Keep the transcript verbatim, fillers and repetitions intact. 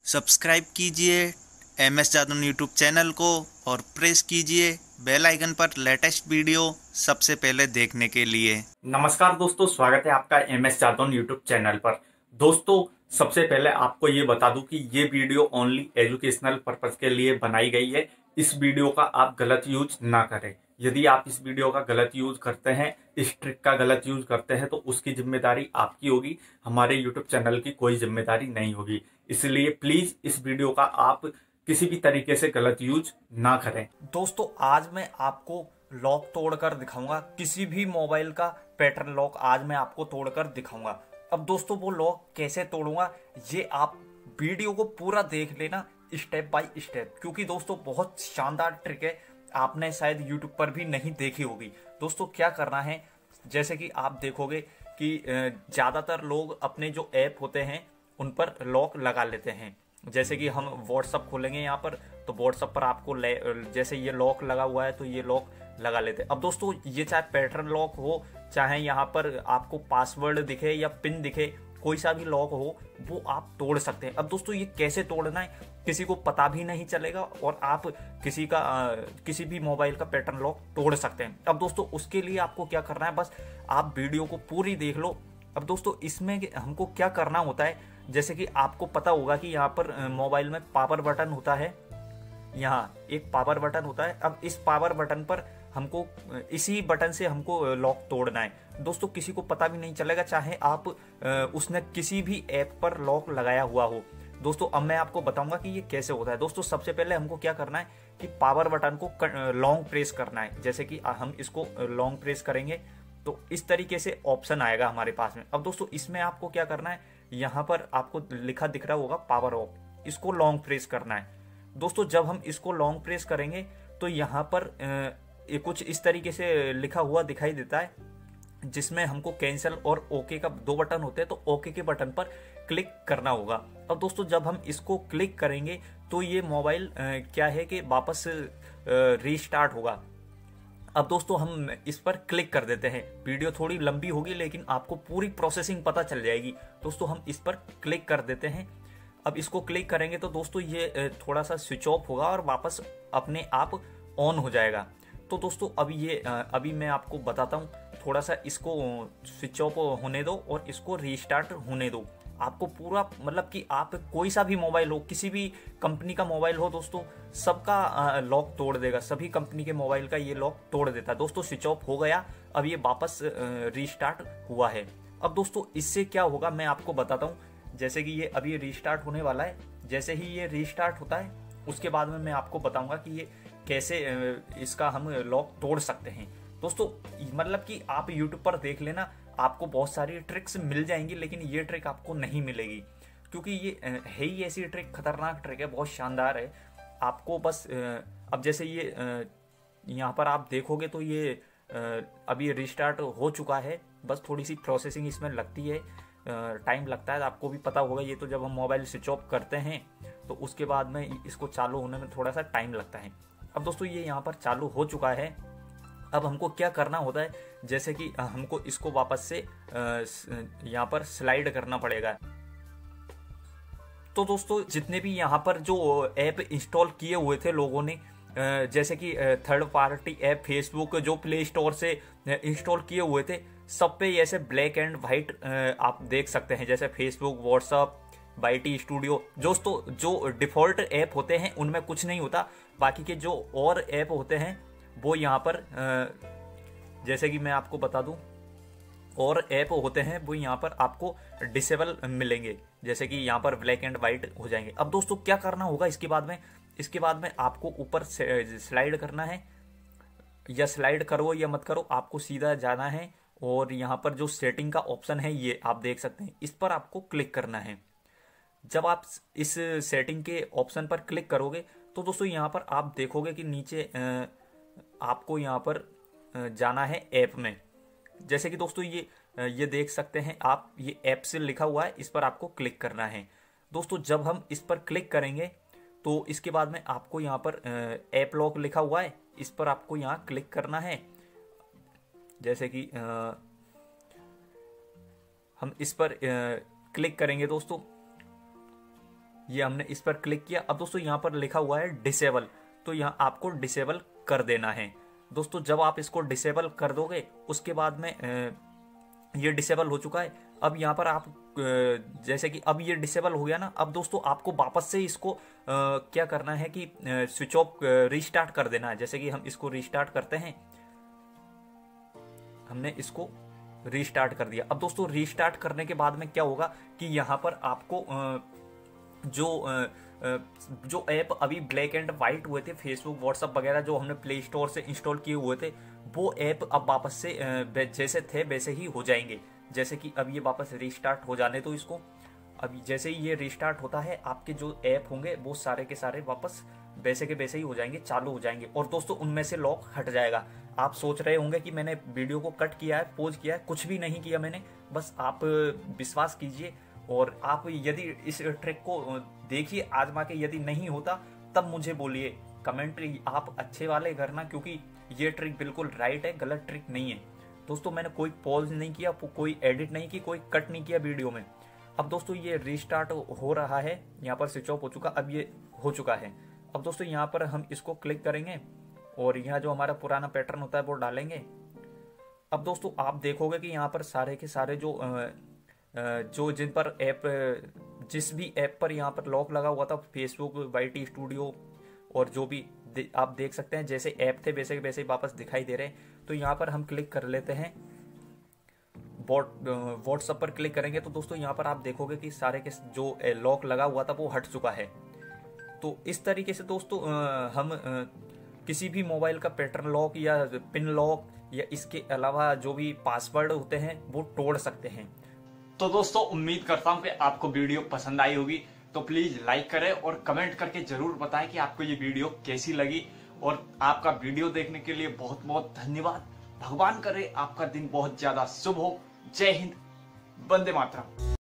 Subscribe कीजिए M S Jadaun YouTube channel को और प्रेस कीजिए बेल आइकन पर लेटेस्ट वीडियो सबसे पहले देखने के लिए। नमस्कार दोस्तों, स्वागत है आपका M S Jadaun YouTube channel पर। दोस्तों, सबसे पहले आपको ये बता दूं कि ये वीडियो ओनली एजुकेशनल पर्पस के लिए बनाई गई है। इस वीडियो का आप गलत यूज ना करें। यदि आप इस वीडियो का गलत यूज करते हैं, इस ट्रिक का गलत यूज करते हैं, तो उसकी जिम्मेदारी आपकी होगी, हमारे यूट्यूब चैनल की कोई जिम्मेदारी नहीं होगी। इसलिए प्लीज इस वीडियो का आप किसी भी तरीके से गलत यूज ना करें। दोस्तों, आज मैं आपको लॉक तोड़कर दिखाऊंगा। किसी भी मोबाइल का पैटर्न लॉक आज मैं आपको तोड़कर दिखाऊंगा। अब दोस्तों, वो लॉक कैसे तोड़ूंगा ये आप वीडियो को पूरा देख लेना स्टेप बाय स्टेप, क्योंकि दोस्तों बहुत शानदार ट्रिक है। आपने शायद यूट्यूब पर भी नहीं देखी होगी। दोस्तों, क्या करना है, जैसे कि आप देखोगे कि ज़्यादातर लोग अपने जो ऐप होते हैं उन पर लॉक लगा लेते हैं। जैसे कि हम व्हाट्सअप खोलेंगे यहाँ पर, तो व्हाट्सअप पर आपको जैसे ये लॉक लगा हुआ है तो ये लॉक लगा लेते हैं। अब दोस्तों, ये चाहे पैटर्न लॉक हो, चाहे यहाँ पर आपको पासवर्ड दिखे या पिन दिखे, कोई सा भी लॉक हो, वो आप तोड़ सकते हैं। अब दोस्तों, ये कैसे तोड़ना है किसी को पता भी नहीं चलेगा और आप किसी का आ, किसी भी मोबाइल का पैटर्न लॉक तोड़ सकते हैं। अब दोस्तों, उसके लिए आपको क्या करना है, बस आप वीडियो को पूरी देख लो। अब दोस्तों, इसमें हमको क्या करना होता है, जैसे कि आपको पता होगा कि यहाँ पर मोबाइल में पावर बटन होता है, यहाँ एक पावर बटन होता है। अब इस पावर बटन पर हमको, इसी बटन से हमको लॉक तोड़ना है। दोस्तों, किसी को पता भी नहीं चलेगा, चाहे आप उसने किसी भी ऐप पर लॉक लगाया हुआ हो। दोस्तों, अब मैं आपको बताऊंगा कि ये कैसे होता है। दोस्तों, सबसे पहले हमको क्या करना है कि पावर बटन को लॉन्ग प्रेस करना है। जैसे कि हम इसको लॉन्ग प्रेस करेंगे तो इस तरीके से ऑप्शन आएगा हमारे पास में। अब दोस्तों, इसमें आपको क्या करना है, यहाँ पर आपको लिखा दिख रहा होगा पावर ऑफ, इसको लॉन्ग प्रेस करना है। दोस्तों, जब हम इसको लॉन्ग प्रेस करेंगे तो यहाँ पर ये कुछ इस तरीके से लिखा हुआ दिखाई देता है, जिसमें हमको कैंसिल और ओके का दो बटन होते हैं, तो ओके के बटन पर क्लिक करना होगा। अब दोस्तों, जब हम इसको क्लिक करेंगे तो ये मोबाइल क्या है कि वापस रीस्टार्ट होगा। अब दोस्तों, हम इस पर क्लिक कर देते हैं। वीडियो थोड़ी लंबी होगी लेकिन आपको पूरी प्रोसेसिंग पता चल जाएगी। दोस्तों, हम इस पर क्लिक कर देते हैं। अब इसको क्लिक करेंगे तो दोस्तों ये थोड़ा सा स्विच ऑफ होगा और वापस अपने आप ऑन हो जाएगा। तो दोस्तों, अभी ये अभी मैं आपको बताता हूँ, थोड़ा सा इसको स्विच ऑफ होने दो और इसको रीस्टार्ट होने दो। आपको पूरा, मतलब कि आप कोई सा भी मोबाइल हो, किसी भी कंपनी का मोबाइल हो दोस्तों, सबका लॉक तोड़ देगा। सभी कंपनी के मोबाइल का ये लॉक तोड़ देता है। दोस्तों, स्विच ऑफ हो गया, अब ये वापस रीस्टार्ट हुआ है। अब दोस्तों, इससे क्या होगा मैं आपको बताता हूँ। जैसे कि ये अभी रीस्टार्ट होने वाला है, जैसे ही ये रीस्टार्ट होता है उसके बाद में मैं आपको बताऊंगा कि ये कैसे इसका हम लॉक तोड़ सकते हैं। दोस्तों, मतलब कि आप यूट्यूब पर देख लेना, आपको बहुत सारी ट्रिक्स मिल जाएंगी, लेकिन ये ट्रिक आपको नहीं मिलेगी, क्योंकि ये है ही ऐसी ट्रिक, खतरनाक ट्रिक है, बहुत शानदार है। आपको बस अब जैसे ये यहाँ पर आप देखोगे तो ये अभी रिस्टार्ट हो चुका है। बस थोड़ी सी प्रोसेसिंग इसमें लगती है, टाइम लगता है, आपको भी पता होगा। ये तो जब हम मोबाइल स्विच ऑफ करते हैं तो उसके बाद में इसको चालू होने में थोड़ा सा टाइम लगता है। अब दोस्तों, ये यहाँ पर चालू हो चुका है। अब हमको क्या करना होता है, जैसे कि हमको इसको वापस से यहाँ पर स्लाइड करना पड़ेगा। तो दोस्तों, जितने भी यहाँ पर जो ऐप इंस्टॉल किए हुए थे लोगों ने, जैसे कि थर्ड पार्टी ऐप फेसबुक जो प्ले स्टोर से इंस्टॉल किए हुए थे, सब पे ऐसे ब्लैक एंड वाइट आप देख सकते हैं, जैसे फेसबुक, व्हाट्सअप, वाईटी स्टूडियो। दोस्तों, जो डिफॉल्ट ऐप होते हैं उनमें कुछ नहीं होता, बाकी के जो और ऐप होते हैं वो यहाँ पर, जैसे कि मैं आपको बता दूं, और ऐप होते हैं वो यहाँ पर आपको डिसेबल मिलेंगे, जैसे कि यहाँ पर ब्लैक एंड वाइट हो जाएंगे। अब दोस्तों, क्या करना होगा इसके बाद में, इसके बाद में आपको ऊपर स्लाइड करना है, या स्लाइड करो या मत करो, आपको सीधा जाना है और यहाँ पर जो सेटिंग का ऑप्शन है ये आप देख सकते हैं, इस पर आपको क्लिक करना है। जब आप इस सेटिंग के ऑप्शन पर क्लिक करोगे तो दोस्तों, यहाँ पर आप देखोगे कि नीचे आपको यहाँ पर जाना है ऐप में। जैसे कि दोस्तों, ये ये देख सकते हैं आप, ये ऐप से लिखा हुआ है, इस पर आपको क्लिक करना है। दोस्तों, जब हम इस पर क्लिक करेंगे तो इसके बाद में आपको यहाँ पर ऐप लॉक लिखा हुआ है, इस पर आपको यहाँ क्लिक करना है। जैसे कि आ, हम इस पर आ, क्लिक करेंगे दोस्तों, ये हमने इस पर क्लिक किया। अब दोस्तों यहाँ पर लिखा हुआ है डिसेबल, तो यहाँ आपको डिसेबल कर देना है। दोस्तों जब आप इसको डिसेबल कर दोगे उसके बाद में ये डिसेबल हो चुका है। अब यहाँ पर आप जैसे कि अब ये डिसेबल हो गया ना, अब दोस्तों आपको वापस से इसको आ, क्या करना है कि स्विच ऑफ रीस्टार्ट कर देना है। जैसे कि हम इसको रीस्टार्ट करते हैं, हमने इसको रीस्टार्ट कर दिया। अब दोस्तों रीस्टार्ट करने के बाद में क्या होगा कि यहाँ पर आपको जो जो ऐप अभी ब्लैक एंड वाइट हुए थे, फेसबुक व्हाट्सअप वगैरह जो हमने प्ले स्टोर से इंस्टॉल किए हुए थे, वो ऐप अब वापस से जैसे थे वैसे ही हो जाएंगे। जैसे कि अब ये वापस रीस्टार्ट हो जाने तो इसको, अब जैसे ही ये रीस्टार्ट होता है आपके जो ऐप होंगे वो सारे के सारे वापस वैसे के वैसे ही हो जाएंगे, चालू हो जाएंगे। और दोस्तों उनमें से लॉक हट जाएगा। आप सोच रहे होंगे कि मैंने वीडियो को कट किया है, पॉज किया है, कुछ भी नहीं किया मैंने, बस आप विश्वास कीजिए और आप यदि इस ट्रिक को देखिए आजमा के, यदि नहीं होता तब मुझे बोलिए कमेंट आप अच्छे वाले करना, क्योंकि ये ट्रिक बिल्कुल राइट है, गलत ट्रिक नहीं है। दोस्तों मैंने कोई पॉज नहीं किया, कोई एडिट नहीं की, कोई कट नहीं किया वीडियो में। अब दोस्तों ये रीस्टार्ट हो रहा है, यहाँ पर स्विच ऑफ हो चुका, अब ये हो चुका है। अब दोस्तों यहाँ पर हम इसको क्लिक करेंगे और यहाँ जो हमारा पुराना पैटर्न होता है वो डालेंगे। अब दोस्तों आप देखोगे कि यहाँ पर सारे के सारे जो जो जिन पर ऐप, जिस भी ऐप पर यहाँ पर लॉक लगा हुआ था, फेसबुक, वाईटी स्टूडियो और जो भी दे, आप देख सकते हैं जैसे ऐप थे वैसे वैसे ही वापस दिखाई दे रहे हैं। तो यहाँ पर हम क्लिक कर लेते हैं, व्हाट्सएप पर क्लिक करेंगे तो दोस्तों यहाँ पर आप देखोगे कि सारे के जो लॉक लगा हुआ था वो हट चुका है। तो इस तरीके से दोस्तों हम किसी भी मोबाइल का पैटर्न लॉक या पिन लॉक या इसके अलावा जो भी पासवर्ड होते हैं वो तोड़ सकते हैं। तो दोस्तों उम्मीद करता हूं कि आपको वीडियो पसंद आई होगी, तो प्लीज लाइक करें और कमेंट करके जरूर बताएं कि आपको ये वीडियो कैसी लगी। और आपका वीडियो देखने के लिए बहुत बहुत धन्यवाद। भगवान करे आपका दिन बहुत ज्यादा शुभ हो। जय हिंद, वंदे मातरम।